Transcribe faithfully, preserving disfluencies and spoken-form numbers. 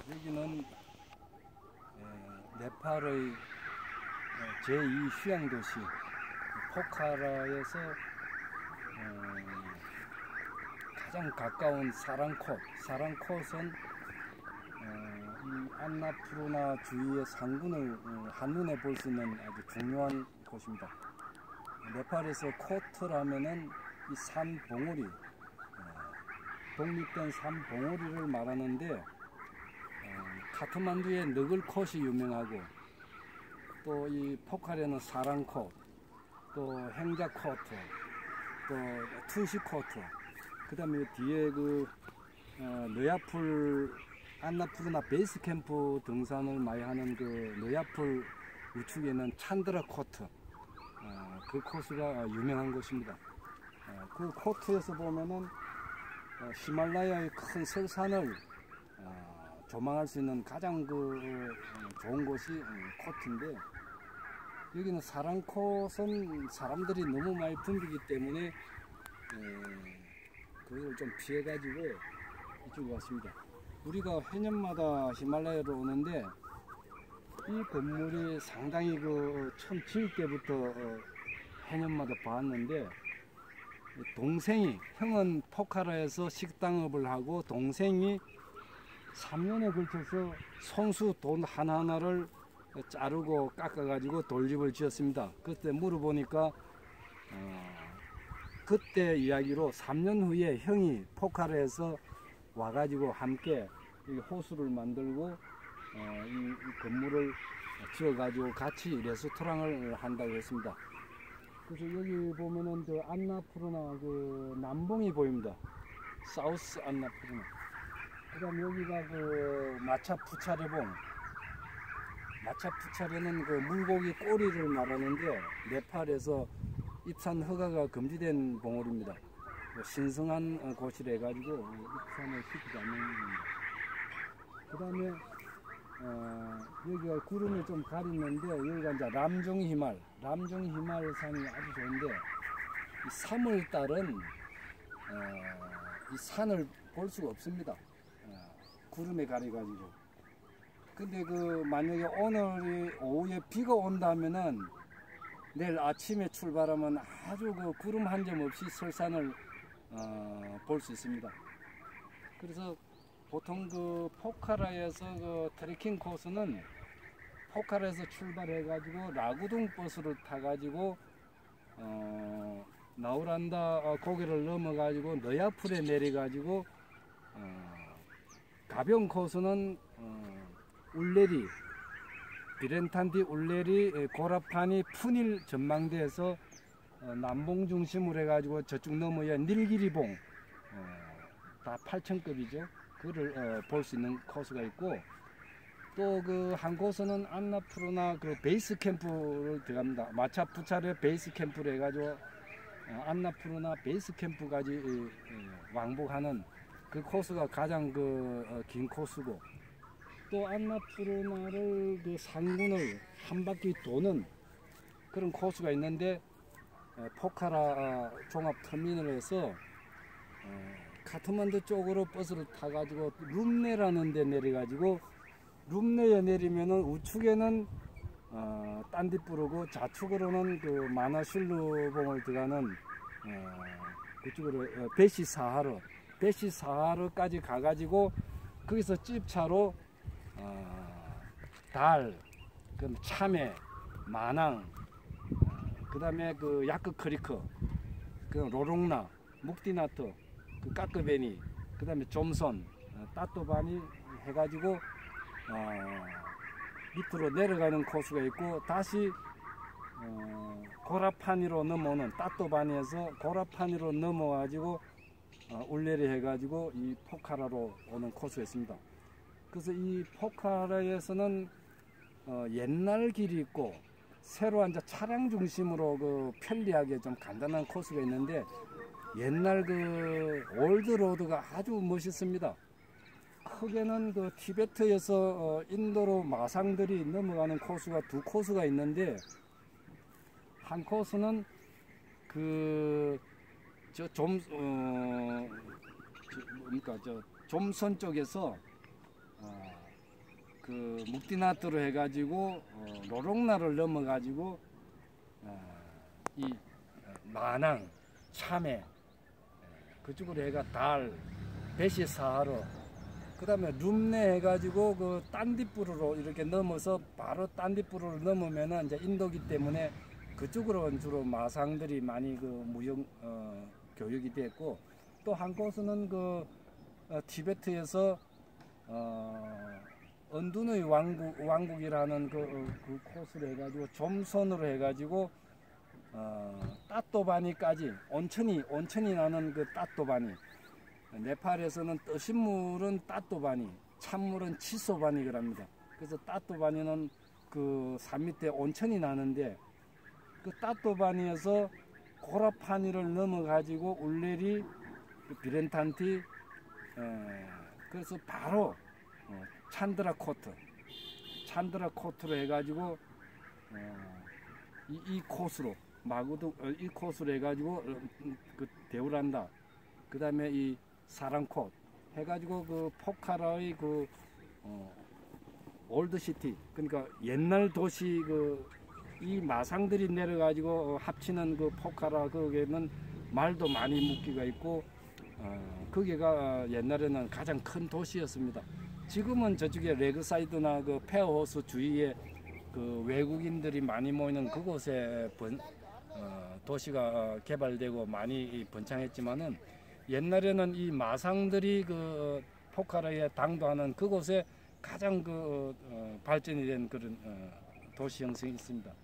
여기는 네팔의 제이 휴양도시 포카라에서 가장 가까운 사랑콧, 사랑콧은 이 안나푸르나 주위의 상군을 한눈에 볼 수 있는 아주 중요한 곳입니다. 네팔에서 코트라면은 이 산 봉우리, 독립된 산 봉우리를 말하는데, 카트만두의 너글콧이 유명하고, 또 이 포카라는 사랑콧, 또 행자코트, 또 투시코트, 그 다음에 뒤에 그 어, 너야풀 안나푸르나 베이스 캠프 등산을 많이 하는 그 너야풀 우측에 있는 찬드라 코트, 어, 그 코스가 유명한 곳입니다. 어, 그 코트에서 보면은 어, 히말라야의 큰 설산을 어, 조망할 수 있는 가장 그 어, 좋은 곳이 어, 코트인데, 여기는 사랑콧은 사람들이 너무 많이 붐비기 때문에 에, 그걸 좀 피해가지고 이쪽에 왔습니다. 우리가 해년마다 히말라야로 오는데 이 건물이 상당히 그 처음 지을 때부터 어, 해년마다 봤는데, 동생이, 형은 포카라에서 식당업을 하고 동생이 삼 년에 걸쳐서 손수 돈 하나하나를 자르고 깎아가지고 돌집을 지었습니다. 그때 물어보니까 어, 그때 이야기로 삼 년 후에 형이 포카라에서 와가지고 함께 이 호수를 만들고 어, 이, 이 건물을 지어가지고 같이 레스토랑을 한다고 했습니다. 그래서 여기 보면은 저 안나푸르나 그 남봉이 보입니다. 사우스 안나푸르나. 그 다음 여기가 그 마차푸차레봉. 마차푸차레는 그 물고기 꼬리를 말하는데, 네팔에서 입산 허가가 금지된 봉우리입니다. 신성한 곳이라 해가지고 입산을 시키지 않는 겁니다. 그 다음에 어, 여기가 구름이 좀 가리는데, 여기가 이제 람중히말, 람중히말 산이 아주 좋은데, 이 삼월 달은 어, 이 산을 볼 수가 없습니다. 어, 구름에 가려가지고. 근데 그 만약에 오늘 오후에 비가 온다면은 내일 아침에 출발하면 아주 그 구름 한 점 없이 설산을 어, 볼 수 있습니다. 그래서 보통 그 포카라에서 그 트레킹 코스는 포카라에서 출발해 가지고 라구둥 버스를 타 가지고 어, 나우란다 고개를 넘어 가지고 너야풀에 내려 가지고 어, 가벼운 코스는 어, 울레리, 비렌탄디 울레리 고라파니 푸닐 전망대에서 어, 남봉 중심으로 해가지고 저쪽 넘어야 닐기리봉, 어, 다 팔천 급이죠. 그를 어, 볼 수 있는 코스가 있고, 또 그 한 곳은 안나푸르나 그 베이스 캠프를 들어갑니다. 마차푸차레 베이스 캠프를 해가지고 어, 안나푸르나 베이스 캠프까지 어, 왕복하는 그 코스가 가장 그 긴 어, 코스고, 또 안나푸르나를 그 상군을 한 바퀴 도는 그런 코스가 있는데, 포카라 종합터미널에서 카트만두 쪽으로 버스를 타가지고 룸네라는 데 내려가지고, 룸네에 내리면은 우측에는 어, 딴디뿌르고 좌측으로는 그 마나슐루봉을 들어가는 어, 그쪽으로 어, 베시사하르, 베시사하르까지 가가지고 거기서 찝차로 어, 달, 그 참외, 마낭, 그 다음에 그 야크 크리크, 그 로롱나, 묵디나트, 그 까끄베니, 그 다음에 좀선, 어, 따또바니 해가지고 어, 밑으로 내려가는 코스가 있고, 다시 어, 고라파니로 넘어오는 따또바니에서 고라파니로 넘어가지고 어, 울레리 해가지고 이 포카라로 오는 코스가 있습니다. 그래서 이 포카라에서는 어, 옛날 길이 있고 새로 이제 차량 중심으로 그 편리하게 좀 간단한 코스가 있는데, 옛날 그 올드로드가 아주 멋있습니다. 크게는 그 티베트에서 어, 인도로 마상들이 넘어가는 코스가 두 코스가 있는데, 한 코스는 그 저 좀 어, 저 뭡니까 저 좀선 쪽에서 어, 그 묵디나트로 해가지고 어, 로롱나를 넘어가지고 어, 이 마낭, 참외 그쪽으로 해가 달, 베시사하로 그 다음에 룸네 해가지고 그 딴디뿌르로 이렇게 넘어서 바로 딴디뿌르로 넘으면은 이제 인도기 때문에 그쪽으로 주로 마상들이 많이 그 무역 어, 교육이 됐고 또 한 곳은 그 어, 티베트에서 어, 언둔의 왕국 왕국이라는 그, 어, 그 코스로 해가지고 점선으로 해가지고 어, 따또바니까지 온천이 온천이 나는 그 따또바니 네팔에서는 뜨신 물은 따또바니 찬물은 치소바니 그럽니다. 그래서 따또바니는 그 산 밑에 온천이 나는데 그 따또바니에서 고라파니를 넘어가지고 울레리 그 비렌탄티 에, 그래서 바로 어, 찬드라 코트 찬드라 코트로 해가지고 어, 이, 이 코스로 마구도 어, 이 코스로 해가지고 어, 그 데우란다 그 다음에 이 사랑콧 해가지고 그 포카라의 그 어, 올드시티 그러니까 옛날 도시 그 이 마상들이 내려가지고 합치는 그 포카라 거기에는 말도 많이 묶기가 있고 어, 거기가 옛날에는 가장 큰 도시였습니다. 지금은 저쪽에 레그사이드나 그 페어호스 주위에 그 외국인들이 많이 모이는 그곳에 번, 어, 도시가 개발되고 많이 번창했지만은 옛날에는 이 마상들이 그 포카라에 당도하는 그곳에 가장 그 어, 발전이 된 그런 어, 도시 형성이 있습니다.